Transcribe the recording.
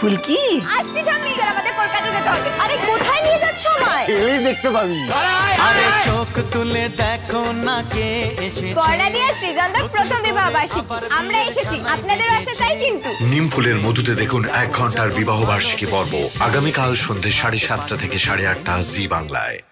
ফুলকি আসছি ঠাম্মি, আমাদের কলকাতা যেতে হবে। আরে কোথায় নিয়ে যাচ্ছ আমায়? এলেই দেখতে পাবি। আরে চোখ তুলে দেখো না কে এসেছে। গড়ালিয়া সৃজনদার প্রথম বিবাহ বার্ষিকী, আমরা এসেছি, আপনাদেরও আসা চাই কিন্তু। নিমফুলের মধুতে দেখুন 1 ঘন্টার বিবাহ বার্ষিকী পর্ব আগামীকাল সন্ধ্যে 7:30 থেকে 8:30 জি বাংলায়।